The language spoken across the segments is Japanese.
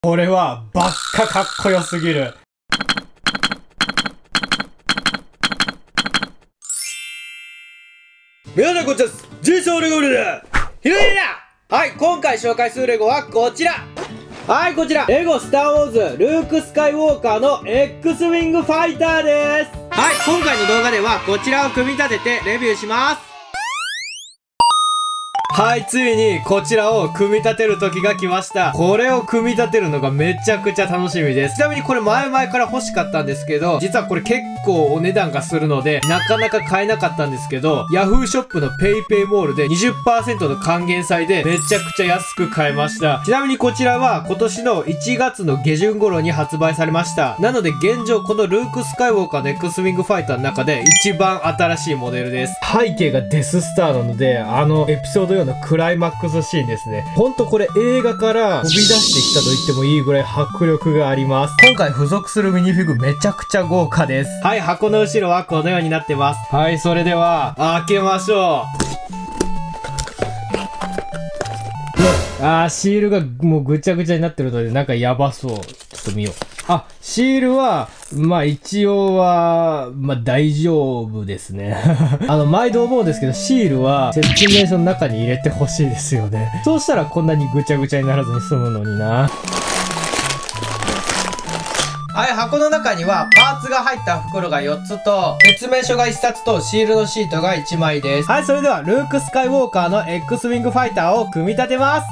これはばっかかっこよすぎる。 皆さんこんにちは。ジソーレゴルだ。ひろゆきだ。はい、今回紹介するレゴはこちら。はい、こちら。レゴスターウォーズルークスカイウォーカーの X ウィングファイターです。はい、今回の動画ではこちらを組み立ててレビューします。 はい、ついにこちらを組み立てる時が来ました。これを組み立てるのがめちゃくちゃ楽しみです。ちなみにこれ前々から欲しかったんですけど、実はこれ結構お値段がするので、なかなか買えなかったんですけど、Yahoo ショップの PayPay モールで 20% の還元祭でめちゃくちゃ安く買えました。ちなみにこちらは今年の1月の下旬頃に発売されました。なので現状このルークスカイウォーカーの X ウィングファイターの中で一番新しいモデルです。背景がデススターなので、エピソード4のクライマックスシーンですね。ほんとこれ映画から飛び出してきたと言ってもいいぐらい迫力があります。今回付属するミニフィグめちゃくちゃ豪華です。はい、箱の後ろはこのようになってます。はい、それでは開けましょう。シールがもうぐちゃぐちゃになってるのでなんかやばそう。ちょっと見よう。シールは、一応は、大丈夫ですね。毎度思うんですけど、シールは説明書の中に入れてほしいですよね。そうしたらこんなにぐちゃぐちゃにならずに済むのにな。はい、箱の中にはパーツが入った袋が4つと、説明書が1冊とシールのシートが1枚です。はい、それではルークスカイウォーカーの X ウィングファイターを組み立てます。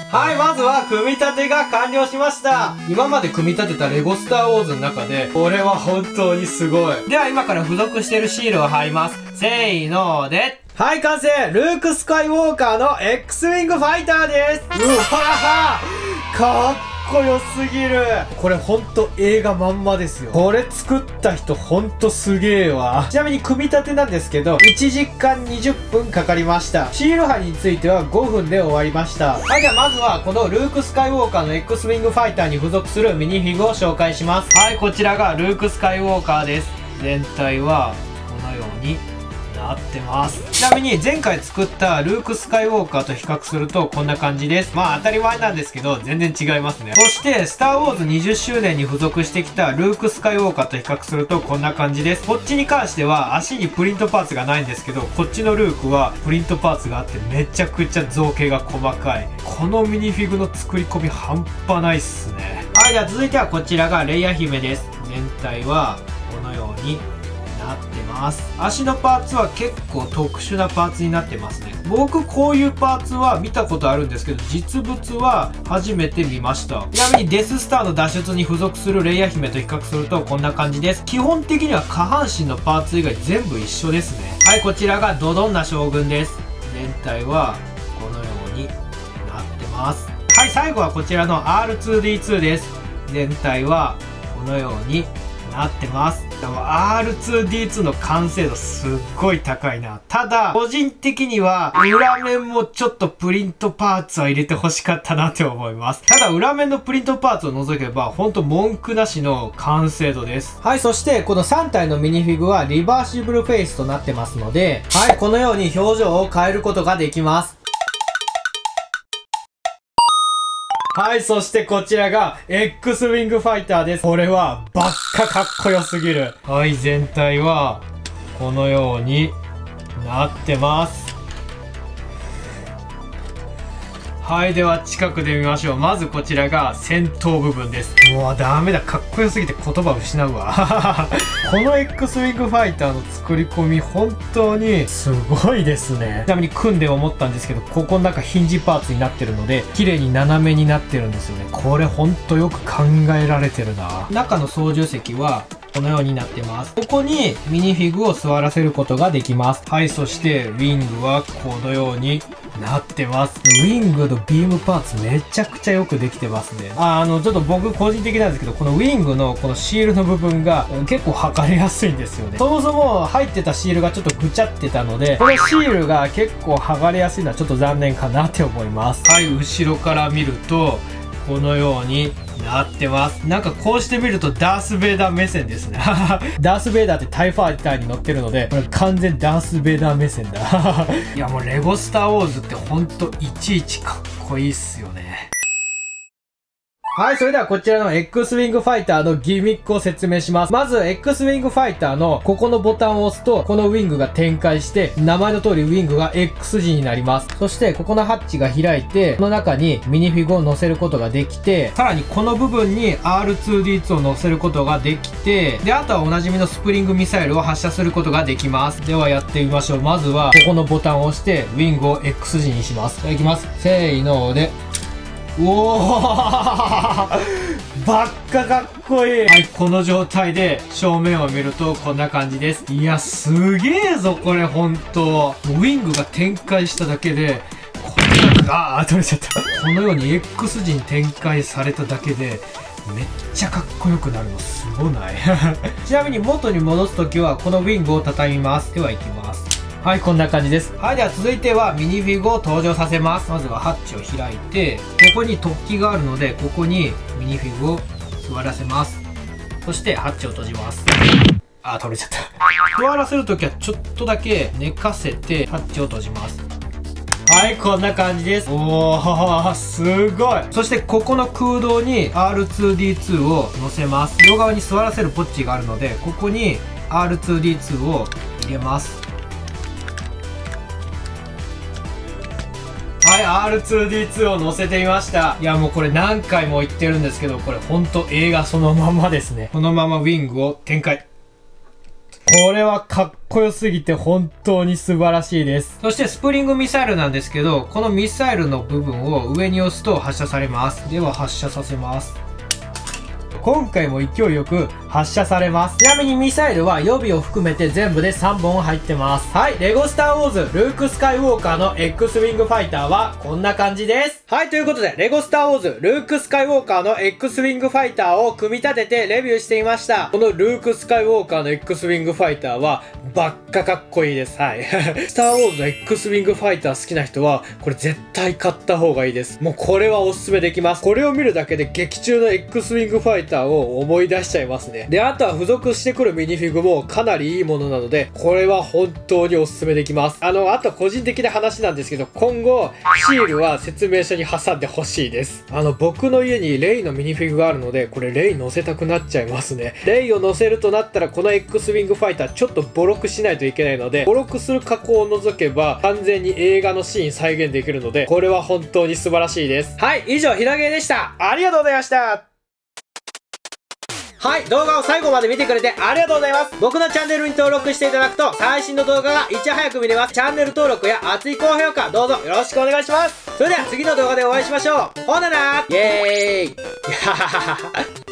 はい、まずは組み立てが完了しました。今まで組み立てたレゴスターウォーズの中で、これは本当にすごい。では今から付属しているシールを貼ります。せーので。はい、完成。ルーク・スカイウォーカーの X ウィングファイターです。うわはかっこよすぎる。これほんと映画まんまですよ。これ作った人ほんとすげえわ。ちなみに組み立てなんですけど、1時間20分かかりました。シール貼りについては5分で終わりました。はい、ではまずはこのルーク・スカイウォーカーの X ウィングファイターに付属するミニフィグを紹介します。はい、こちらがルーク・スカイウォーカーです。全体はこのようになってます。ちなみに前回作ったルーク・スカイウォーカーと比較するとこんな感じです。まあ当たり前なんですけど全然違いますね。そしてスター・ウォーズ20周年に付属してきたルーク・スカイウォーカーと比較するとこんな感じです。こっちに関しては足にプリントパーツがないんですけど、こっちのルークはプリントパーツがあってめちゃくちゃ造形が細かい。このミニフィグの作り込み半端ないっすね。はい、では続いてはこちらがレイヤ姫です。全体はこのようになってます。足のパーツは結構特殊なパーツになってますね。僕こういうパーツは見たことあるんですけど、実物は初めて見ました。ちなみにデススターの脱出に付属するレイヤ姫と比較するとこんな感じです。基本的には下半身のパーツ以外全部一緒ですね。はい、こちらがドドンな将軍です。全体はこのようになってます。はい、最後はこちらの R2D2 です。全体はこのようになってます。でも R2D2 の完成度すっごい高いな。ただ、個人的には裏面もちょっとプリントパーツは入れて欲しかったなって思います。ただ裏面のプリントパーツを除けばほんと文句なしの完成度です。はい、そしてこの3体のミニフィグはリバーシブルフェイスとなってますので、はい、このように表情を変えることができます。はい、そしてこちらが X ウィングファイターです。これはばっかかっこよすぎる。はい、全体はこのようになってます。はい、では近くで見ましょう。まずこちらが先頭部分です。もうダメだ、かっこよすぎて言葉を失うわ。この X ウィングファイターの作り込み本当にすごいですね。ちなみに組んで思ったんですけど、ここの中ヒンジパーツになってるので綺麗に斜めになってるんですよね。これほんとよく考えられてるな。中の操縦席はこのようになってます。ここにミニフィグを座らせることができます。はい、そしてウィングはこのようになってます。ウィングのビームパーツめちゃくちゃよくできてますね。ちょっと僕個人的なんですけど、このウィングのこのシールの部分が結構剥がれやすいんですよね。そもそも入ってたシールがちょっとぐちゃってたので、このシールが結構剥がれやすいのはちょっと残念かなって思います。はい、後ろから見るとこのようになってます。なんかこうして見るとダース・ベイダー目線ですね。ダース・ベイダーってタイファイターに乗ってるので、これ完全ダース・ベイダー目線だ。いやもうレゴスター・ウォーズってほんといちいちかっこいいっすよね。はい、それではこちらの X ウィングファイターのギミックを説明します。まず X ウィングファイターのここのボタンを押すと、このウィングが展開して、名前の通りウィングが X 字になります。そしてここのハッチが開いて、この中にミニフィグを載せることができて、さらにこの部分に R2D2 を載せることができて、で、あとはおなじみのスプリングミサイルを発射することができます。ではやってみましょう。まずはここのボタンを押してウィングを X 字にします。じゃあいきます。せーので。おーばっかかっこいい。はい、この状態で正面を見るとこんな感じです。いや、すげえぞ、これほんと。ウィングが展開しただけで、こんな、取れちゃった。このように X 字に展開されただけで、めっちゃかっこよくなるのすごないちなみに元に戻すときはこのウィングを畳みます。では行きます。はい、こんな感じです。はい、では続いてはミニフィグを登場させます。まずはハッチを開いて、ここに突起があるので、ここにミニフィグを座らせます。そしてハッチを閉じます。取れちゃった。座らせるときはちょっとだけ寝かせて、ハッチを閉じます。はい、こんな感じです。おー、すごい。そしてここの空洞に R2D2 を乗せます。両側に座らせるポッチがあるので、ここに R2D2 を入れます。はい、R2D2 を乗せてみました。いや、もうこれ何回も言ってるんですけど、これほんと映画そのままですね。このままウィングを展開。 これはかっこよすぎて本当に素晴らしいです。そしてスプリングミサイルなんですけど、このミサイルの部分を上に押すと発射されます。では発射させます。今回も勢いよく発射されます。ちなみにミサイルは予備を含めて全部で3本入ってます。はい、レゴスターウォーズルークスカイウォーカーの X ウィングファイターはこんな感じです。はい、ということでレゴスターウォーズルークスカイウォーカーの X ウィングファイターを組み立ててレビューしてみました。このルークスカイウォーカーの X ウィングファイターはばっかかっこいいです。はい。スターウォーズの X ウィングファイター好きな人はこれ絶対買った方がいいです。もうこれはおすすめできます。これを見るだけで劇中の X ウィングファイターを思い出しちゃいますね。で、あとは付属してくるミニフィグもかなりいいものなので、これは本当におすすめできます。あと個人的な話なんですけど、今後、シールは説明書に挟んでほしいです。僕の家にレイのミニフィグがあるので、これレイ乗せたくなっちゃいますね。レイを乗せるとなったら、この X ウィングファイターちょっとボロクしないといけないので、ボロクする加工を除けば、完全に映画のシーン再現できるので、これは本当に素晴らしいです。はい、以上、ひらげでした。ありがとうございました。はい、動画を最後まで見てくれてありがとうございます。僕のチャンネルに登録していただくと最新の動画がいち早く見れます。チャンネル登録や熱い高評価どうぞよろしくお願いします。それでは次の動画でお会いしましょう。ほななーイエーイ